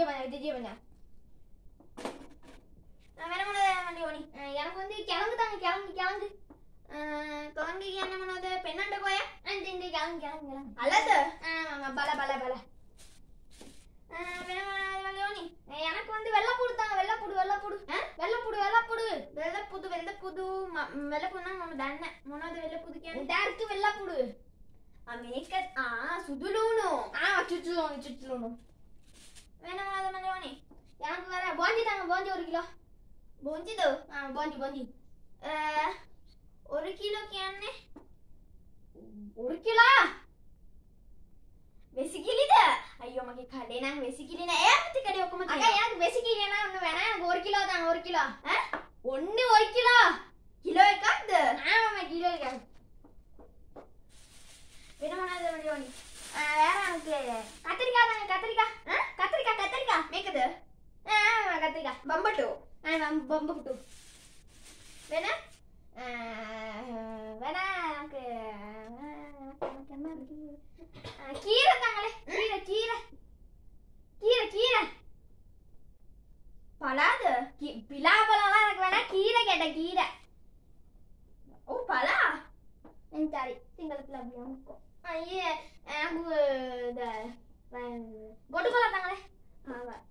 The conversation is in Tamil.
விஜயவண்ணா வேற மணி எனக்கு வந்து கிழங்கு தாங்க கிழங்கு கிழங்கு என்ன பண்ணது பெண்ணாண்ட கோயா கிழங்கு அல்லது பல பல பல எனக்கு வந்து வெள்ளைப்பூடு தாங்க வெள்ளைப்பூடுனா தானே මොනවද வெள்ளைப்பூடு කියන්නේ ඩාර්ක් வெள்ளைப்பூடு මේක සුදුලුණු චුට්ටුලුණු වෙනවද මලෝනි எனக்கு வேற போஞ்சி தாங்க போஞ்சி 1 கிலோ போஞ்சிද போஞ்சி 1 கிலோ කියන්නේ 1 கிலோ වෙසිකිලිද අයියෝ මගේ කඩේ නම් වෙසිකිලි නෑ එයාත් කඩේ ඔක්කොම තියෙනවා අක්කා යාගේ වෙසිකිලි නෑ ඔන්න වෙනා 1 කිලෝ දාන්න 1 කිලෝ ඈ ඔන්නේ 1 කිලෝ කිලෝ එකක්ද මම කිලෝ එකක් වෙන මොනවද මඩියෝනි வேற எனக்கு கத்திரிக்காய் தாங்க கத்திரிக்காய் මේකද கத்திரிக்காய் බම්බටු බම්බටු වෙන වෙන கீரை தாங்களே கீரை பலாது பிலாபழம்லாம் எனக்கு வேணா கீரை கேட்டேன் கீரை ஓ பலா சரி சிங்களத்துல அப்படியே இருக்கும் ஐயே எனக்கு இந்த கொட்டுக்கொலை தாங்களே